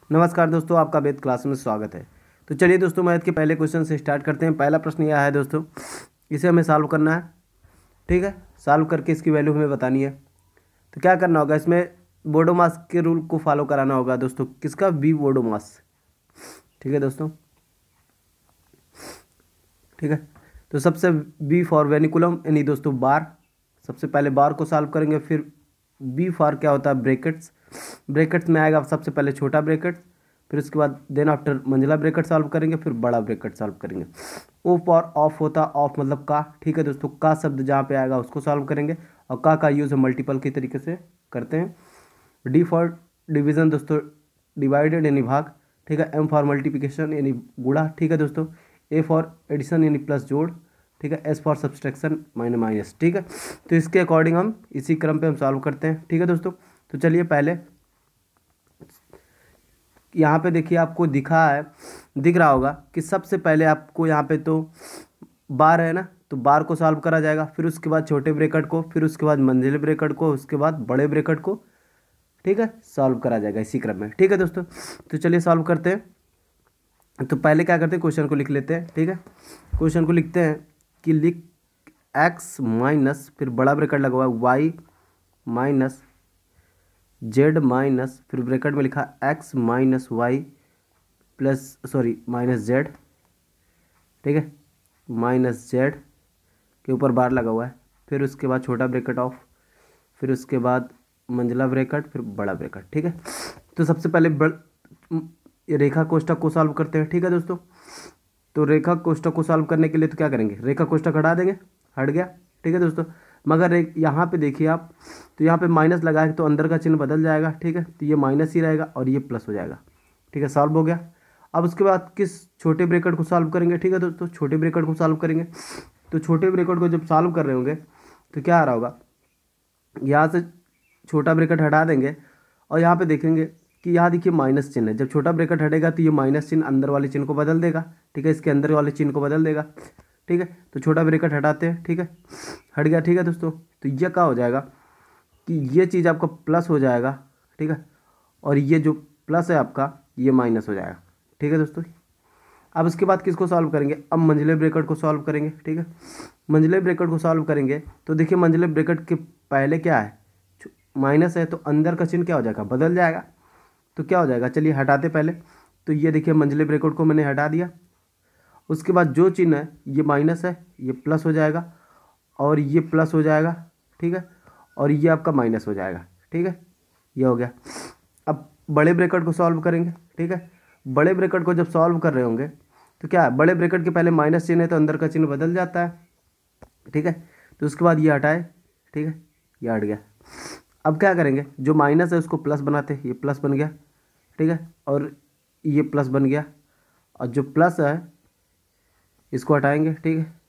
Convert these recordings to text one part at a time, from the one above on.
नमस्कार दोस्तों, आपका वेद क्लास में स्वागत है। तो चलिए दोस्तों, मैथ के पहले क्वेश्चन से स्टार्ट करते हैं। पहला प्रश्न यह है दोस्तों, इसे हमें सॉल्व करना है। ठीक है, सॉल्व करके इसकी वैल्यू हमें बतानी है। तो क्या करना होगा, इसमें बोडोमास के रूल को फॉलो कराना होगा दोस्तों। किसका? B BODMAS. ठीक है दोस्तों, ठीक है। तो सबसे बी फॉर वेनिकुलम यानी दोस्तों बार। सबसे पहले बार को सॉल्व करेंगे, फिर बी फॉर क्या होता है, ब्रैकेट्स। ब्रैकेट्स में आएगा सबसे पहले छोटा ब्रैकेट, फिर उसके बाद देन आफ्टर मंझला ब्रैकेट सॉल्व करेंगे, फिर बड़ा ब्रैकेट सॉल्व करेंगे। ओ फॉर ऑफ होता, ऑफ मतलब का। ठीक है दोस्तों, का शब्द जहाँ पे आएगा उसको सॉल्व करेंगे, और का यूज़ हम मल्टीपल की तरीके से करते हैं। डी फॉर डिवीज़न दोस्तों, डिवाइडेड यानी भाग। ठीक है। एम फॉर मल्टीप्लिकेशन यानी गुणा। ठीक है दोस्तों। ए फॉर एडिशन यानी प्लस जोड़। ठीक है। S for subtraction minus. ठीक है। तो इसके अकॉर्डिंग हम इसी क्रम पे हम सॉल्व करते हैं। ठीक है दोस्तों। तो चलिए पहले यहाँ पे देखिए, आपको दिख रहा होगा कि सबसे पहले आपको यहाँ पे तो बार है ना, तो बार को सॉल्व करा जाएगा, फिर उसके बाद छोटे ब्रैकेट को, फिर उसके बाद मंझले ब्रैकेट को, उसके बाद बड़े ब्रैकेट को। ठीक है, सॉल्व करा जाएगा इसी क्रम में। ठीक है दोस्तों, तो चलिए सॉल्व करते हैं। तो पहले क्या करते हैं, क्वेश्चन को लिख लेते हैं। ठीक है, क्वेश्चन को लिखते हैं कि लिख एक्स माइनस, फिर बड़ा ब्रैकेट लगा हुआ है, वाई माइनस जेड माइनस, फिर ब्रैकेट में लिखा X minus Y minus Z. ठीक है, माइनस जेड के ऊपर बार लगा हुआ है, फिर उसके बाद छोटा ब्रैकेट ऑफ, फिर उसके बाद मंझला ब्रैकेट, फिर बड़ा ब्रैकेट। ठीक है। तो सबसे पहले रेखा कोष्ठक को सॉल्व करते हैं। ठीक है दोस्तों, तो रेखा कोष्ठक को सॉल्व करने के लिए तो क्या करेंगे, रेखा कोष्ठक हटा देंगे, हट गया। ठीक है दोस्तों, मगर यहाँ पे देखिए आप, तो यहाँ पे माइनस लगा है तो अंदर का चिन्ह बदल जाएगा। ठीक है, तो ये माइनस ही रहेगा और ये प्लस हो जाएगा। ठीक है, सॉल्व हो गया। अब उसके बाद किस छोटे ब्रैकेट को सॉल्व करेंगे। ठीक है दोस्तों, छोटे ब्रैकेट को सॉल्व करेंगे। तो छोटे ब्रैकेट को जब सॉल्व कर रहे होंगे तो क्या आ रहा होगा, यहाँ से छोटा ब्रैकेट हटा देंगे और यहाँ पे देखेंगे कि यहाँ देखिए माइनस चिन्ह है। जब छोटा ब्रैकेट हटेगा तो ये माइनस चिन्ह अंदर वाले चिन्ह को बदल देगा। ठीक है, इसके अंदर वाले चिन्ह को बदल देगा। ठीक है, तो छोटा ब्रैकेट हटाते हैं। ठीक है, हट गया। ठीक है दोस्तों, तो ये क्या हो जाएगा कि ये चीज़ आपका प्लस हो जाएगा। ठीक है, और ये जो प्लस है आपका, ये माइनस हो जाएगा। ठीक है दोस्तों, अब इसके बाद किसको सॉल्व करेंगे, अब मंझले ब्रैकेट को सॉल्व करेंगे। ठीक है, मंझले ब्रैकेट को सॉल्व करेंगे तो देखिए मंझले ब्रैकेट के पहले क्या है, माइनस है, तो अंदर का चिन्ह क्या हो जाएगा, बदल जाएगा। तो क्या हो जाएगा, चलिए हटाते पहले। तो ये देखिए मंझले ब्रैकेट को मैंने हटा दिया। उसके बाद जो चिन्ह है ये माइनस है, ये प्लस हो जाएगा, और ये प्लस हो जाएगा। ठीक है, और ये आपका माइनस हो जाएगा। ठीक है, ये हो गया। अब बड़े ब्रैकेट को सॉल्व करेंगे। ठीक है, बड़े ब्रैकेट को जब सॉल्व कर रहे होंगे तो क्या है, बड़े ब्रैकेट के पहले माइनस चिन्ह है तो अंदर का चिन्ह बदल जाता है। ठीक है, तो उसके बाद ये हटाए। ठीक है, ये हट गया। अब क्या करेंगे, जो माइनस है उसको प्लस बनाते हैं, ये प्लस बन गया। ठीक है, और ये प्लस बन गया, और जो प्लस है इसको हटाएंगे। ठीक है,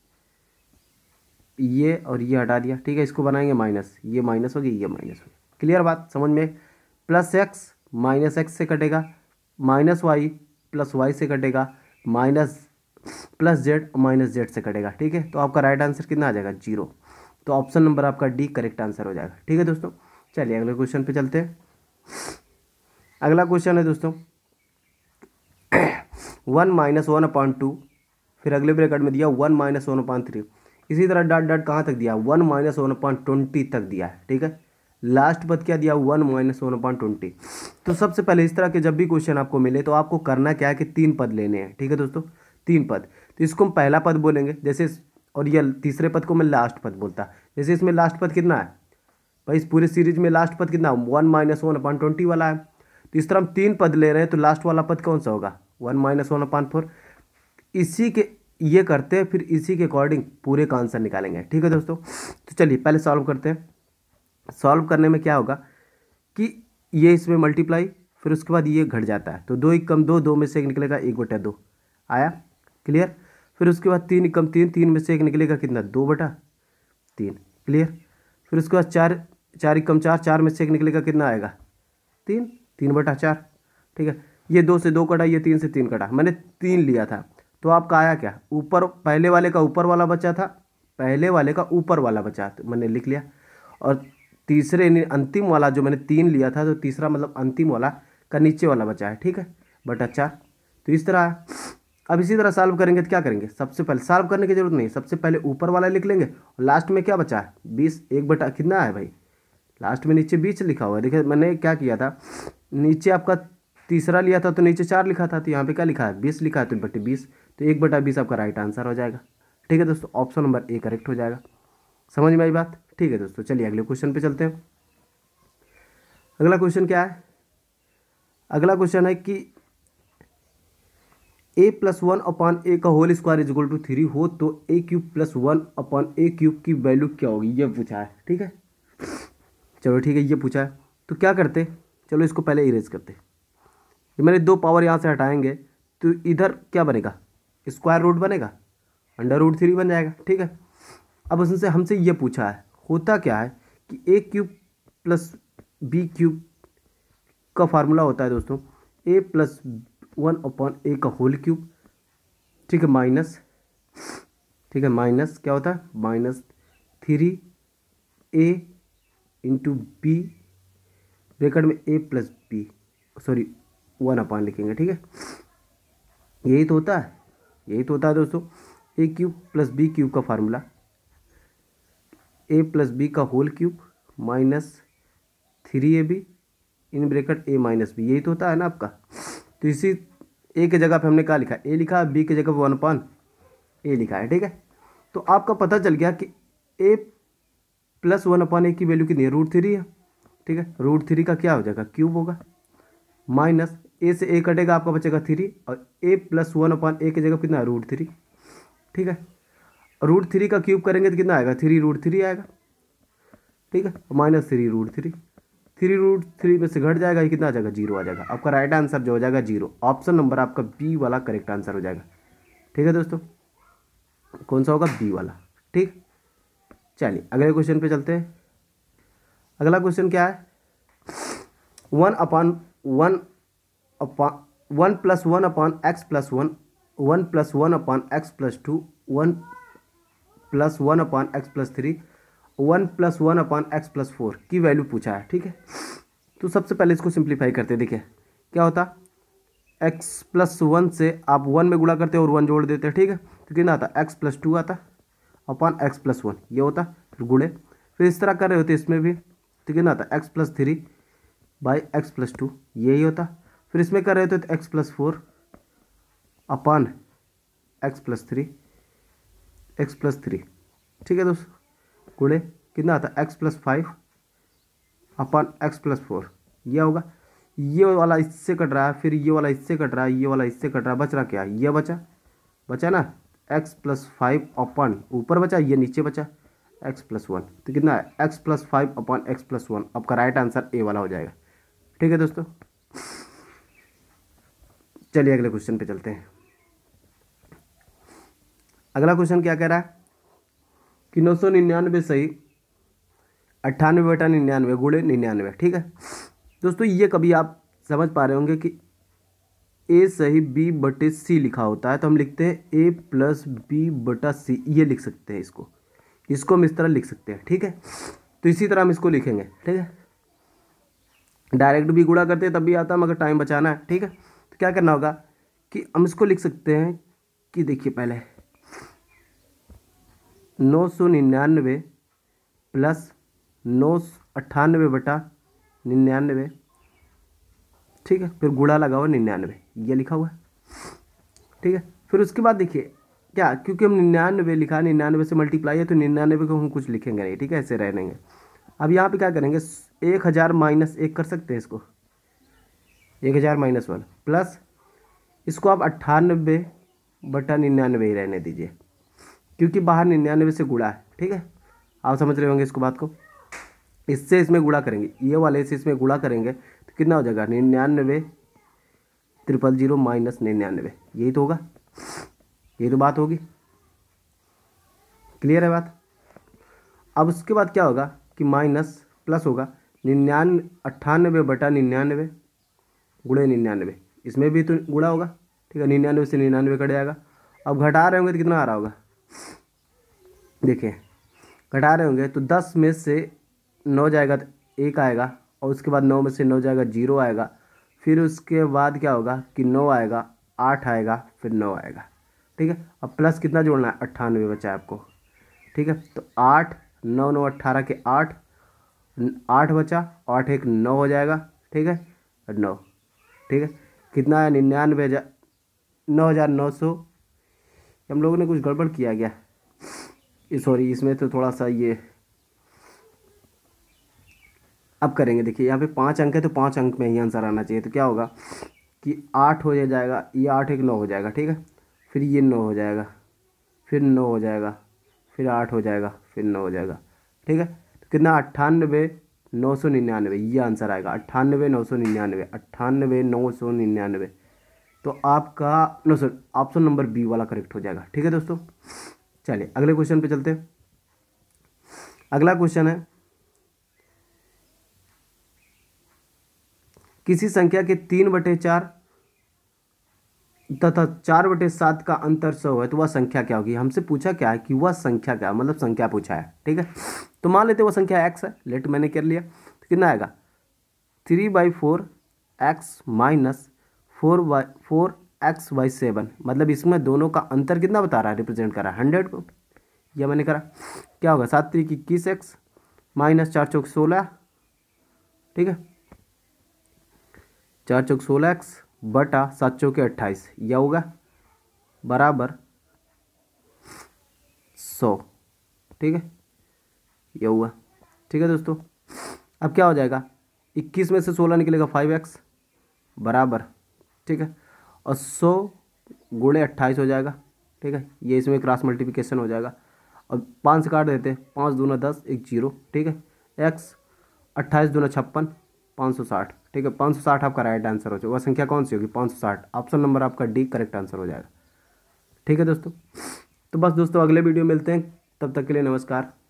ये और ये हटा दिया। ठीक है, इसको बनाएंगे माइनस, ये माइनस हो गई, ये माइनस हो गई। क्लियर बात, समझ में। प्लस एक्स माइनस एक्स से कटेगा, माइनस वाई प्लस वाई से कटेगा, minus plus Z minus Z से कटेगा। ठीक है, तो आपका राइट आंसर कितना आ जाएगा, 0। तो ऑप्शन नंबर आपका डी करेक्ट आंसर हो जाएगा। ठीक है दोस्तों, चलिए अगले क्वेश्चन पे चलते हैं। अगला क्वेश्चन है दोस्तों 1 - 1/2, फिर अगले ब्रैकेट में दिया 1 - 1/3। इसी तरह डॉट डॉट कहाँ तक दिया, 1 - 1/20 तक दिया है। ठीक है, लास्ट पद क्या दिया, 1 - 1/20। तो सबसे पहले इस तरह के जब भी क्वेश्चन आपको मिले तो आपको करना क्या है कि 3 पद लेने हैं। ठीक है दोस्तों, 3 पद। तो इसको हम पहला पद बोलेंगे जैसे, और ये तीसरे पद को मैं लास्ट पद बोलता। जैसे इसमें लास्ट पद कितना है भाई, इस पूरे सीरीज में लास्ट पद कितना, 1 - 1/20 वाला है। तो इस तरह हम 3 पद ले रहे हैं, तो लास्ट वाला पद कौन सा होगा, 1 - 1/4। इसी के ये करते हैं, फिर इसी के अकॉर्डिंग पूरे का आंसर निकालेंगे। ठीक है दोस्तों, तो चलिए पहले सॉल्व करते हैं। सॉल्व करने में क्या होगा कि ये इसमें मल्टीप्लाई, फिर उसके बाद ये घट जाता है, तो 2 1 कम 2, 2 में से 1 निकलेगा 1/2 आया। क्लियर, फिर उसके बाद 3 1 कम 3, 3 में से 1 निकलेगा कितना, 2/3। क्लियर, फिर उसके बाद 4 4 1 कम 4, 4 में से 1 निकलेगा कितना आएगा, 3, 3/4। ठीक है, ये 2 से 2 कटा, ये 3 से 3 कटा, मैंने 3 लिया था, तो आपका आया क्या, ऊपर पहले वाले का ऊपर वाला बचा था, पहले वाले का ऊपर वाला बचा, तो मैंने लिख लिया। और तीसरे अंतिम वाला जो मैंने 3 लिया था, तो तीसरा मतलब अंतिम वाला का नीचे वाला बचा है, ठीक है, बटा 4। तो इस तरह है। अब इसी तरह सॉल्व करेंगे तो क्या करेंगे, सबसे पहले सॉल्व करने की जरूरत नहीं, सबसे पहले ऊपर वाला लिख लेंगे और लास्ट में क्या बचा है 20, 1 बटा कितना है भाई, लास्ट में नीचे 20 लिखा हुआ है। देखिए मैंने क्या किया था, नीचे आपका तीसरा लिया था तो नीचे 4 लिखा था, तो यहाँ पे क्या लिखा है 20 लिखा है, तो बटे 20, तो 1 बटा 20 आपका राइट आंसर हो जाएगा। ठीक है दोस्तों, ऑप्शन नंबर ए करेक्ट हो जाएगा। समझ में आई बात। ठीक है दोस्तों, चलिए अगले क्वेश्चन पे चलते हैं। अगला क्वेश्चन क्या है, अगला क्वेश्चन है कि a+1/a का whole square is equal to 3 हो तो a³ +1/a³ की वैल्यू क्या होगी, ये पूछा है। ठीक है, चलो ठीक है, ये पूछा है तो क्या करते, चलो इसको पहले इरेज करते। ये मैंने 2 पावर यहाँ से हटाएंगे तो इधर क्या बनेगा, स्क्वायर रूट बनेगा, √3 बन जाएगा। ठीक है, अब उससे हमसे ये पूछा है, होता क्या है कि a³ + b³ का फार्मूला होता है दोस्तों a+1/a का होल क्यूब, ठीक है, माइनस, ठीक है, माइनस क्या होता है -3a × b ब्रैकेट में a+b, सॉरी 1/, लिखेंगे। ठीक है, यही तो होता है, यही तो होता है दोस्तों, a³ + b³ का फार्मूला a+b का whole cube -3ab in bracket a - b, यही तो होता है ना आपका। तो इसी a के जगह पे हमने क्या लिखा, a लिखा, b की जगह पे 1/a लिखा है। ठीक है, तो आपका पता चल गया कि a+1/a की वैल्यू कितनी है, √3 है। ठीक है, √3 का क्या हो जाएगा, क्यूब होगा, माइनस a से a कटेगा, आपका बचेगा 3 और a+1/a की जगह कितना है √3। ठीक है, √3 का क्यूब करेंगे तो कितना आएगा, 3√3 आएगा। ठीक है, -3√3, 3√3 में से घट जाएगा, ये कितना आ जाएगा, 0 आ जाएगा। आपका राइट आंसर जो हो जाएगा 0, ऑप्शन नंबर आपका बी वाला करेक्ट आंसर हो जाएगा। ठीक है दोस्तों, कौन सा होगा, बी वाला। ठीक, चलिए अगले क्वेश्चन पे चलते हैं। अगला क्वेश्चन क्या है, 1+1/x+1 1+1/x+2 1+1/x+3 1+1/x+4 की वैल्यू पूछा है। ठीक है, तो सबसे पहले इसको सिंप्लीफाई करते हैं। देखिए क्या होता, x+1 से आप 1 में गुणा करते हैं और 1 जोड़ देते हैं। ठीक है, तो कितना आता, x+2 आता अपॉन x+1, ये होता, फिर गुणे, फिर इस तरह कर रहे होते इसमें भी, तो कितना आता x+3/x+2, यही होता। फिर इसमें कर रहे होते तो x+4 अपॉन x+3 x+3। ठीक है दोस्तों, गुणे कितना आता, x+5 अपॉन x+4, ये होगा। ये वाला इससे कट रहा है, फिर ये वाला इससे कट रहा है, ये वाला इससे कट रहा है, बच रहा क्या, ये बचा ना x+5 अपॉन ऊपर बचा, ये नीचे बचा x+1, तो कितना है x+5 अपॉन x+1। आपका राइट आंसर ए वाला हो जाएगा। ठीक है दोस्तों, चलिए अगले क्वेश्चन पे चलते हैं। अगला क्वेश्चन क्या कह रहा है कि 999 सही 98/99 गुणे 99। ठीक है दोस्तों, ये कभी आप समझ पा रहे होंगे कि a सही b/c लिखा होता है, तो हम लिखते हैं a + b/c, ये लिख सकते हैं, इसको हम इस तरह लिख सकते हैं। ठीक है, तो इसी तरह हम इसको लिखेंगे। ठीक है, डायरेक्ट भी गुणा करते हैं तब भी आता है, मगर टाइम बचाना है। ठीक है, तो क्या करना होगा कि हम इसको लिख सकते हैं कि देखिए पहले 999 + 998/99, ठीक है, फिर गुणा लगा हुआ 99, ये लिखा हुआ है। ठीक है, फिर उसके बाद देखिए क्या, क्योंकि हम 99 लिखा है, 99 से मल्टीप्लाई है, तो 99 को हम कुछ लिखेंगे नहीं। ठीक है, ऐसे रहेंगे। अब यहाँ पे क्या करेंगे, 1000 - 1 कर सकते हैं इसको, 1000 - 1 प्लस इसको आप 98/99 ही रहने दीजिए, क्योंकि बाहर 99 से गुणा है। ठीक है, आप समझ रहे होंगे इसको, बात को। इससे इसमें गुणा करेंगे, ये वाले से इसमें गुणा करेंगे तो कितना हो जाएगा, 99 000 - 99, यही तो होगा, यही तो बात होगी। क्लियर है बात। अब उसके बाद क्या होगा कि माइनस प्लस होगा 98/99 गुणे 99, इसमें भी तो गुणा होगा। ठीक है, 99 से 99 कट जाएगा। अब घटा रहे होंगे तो कितना आ रहा होगा, देखिए घटा रहे होंगे तो 10 में से 9 जाएगा तो 1 आएगा, और उसके बाद 9 में से 9 जाएगा 0 आएगा, फिर उसके बाद क्या होगा कि 9 आएगा, 8 आएगा, फिर 9 आएगा। ठीक है, अब प्लस कितना जोड़ना है, 98 बचा है आपको। ठीक है, तो 8 9 9 18 के 8, 8 बचा, 8 एक 9 हो जाएगा। ठीक है, 9। ठीक है, कितना है, 99,000, 9,900। हम लोगों ने कुछ गड़बड़ किया गया, सॉरी, इसमें तो थोड़ा सा ये अब करेंगे। देखिए यहाँ पे 5 अंक है तो 5 अंक में ही आंसर आना चाहिए। तो क्या होगा कि 8 हो जाएगा, ये 8 एक 9 हो जाएगा। ठीक है, फिर ये 9 हो जाएगा, फिर 9 हो जाएगा, फिर 8 हो जाएगा, फिर 9 हो जाएगा। ठीक है, तो कितना, 98,999, ये आंसर आएगा, 98,999, 98,999। तो आपका no sir, option number B वाला करेक्ट हो जाएगा। ठीक है दोस्तों, चलिए अगले क्वेश्चन पे चलते हैं। अगला क्वेश्चन है, किसी संख्या के 3/4 तथा 4/7 का अंतर 100 है तो वह संख्या क्या होगी। हमसे पूछा क्या है कि वह संख्या क्या, मतलब संख्या पूछा है। ठीक है, तो मान लेते वह संख्या x है, लेट मैंने कर लिया। तो कितना आएगा, 3/4 x माइनस 4x/7, मतलब इसमें दोनों का अंतर कितना बता रहा है, रिप्रेजेंट कर रहा है 100 को। यह मैंने करा, क्या होगा, 7 3 21x माइनस 4 चौक 16। ठीक है, 4 चौक 16x बटा 7 चौके 28, यह होगा बराबर 100। ठीक है, यह हुआ। ठीक है दोस्तों, अब क्या हो जाएगा, 21 में से 16 निकलेगा 5x बराबर, ठीक है, और 100 गुणे 28 हो जाएगा। ठीक है, ये इसमें क्रॉस मल्टीप्लिकेशन हो जाएगा और 5 से काट देते, 5 दूना 10 एक 0। ठीक है, x 28 दूना 56, 560। ठीक है, 560 आपका राइट आंसर हो जाएगा। वह संख्या कौन सी होगी, 560। ऑप्शन नंबर आपका डी करेक्ट आंसर हो जाएगा। ठीक है दोस्तों, तो बस दोस्तों अगले वीडियो मिलते हैं, तब तक के लिए नमस्कार।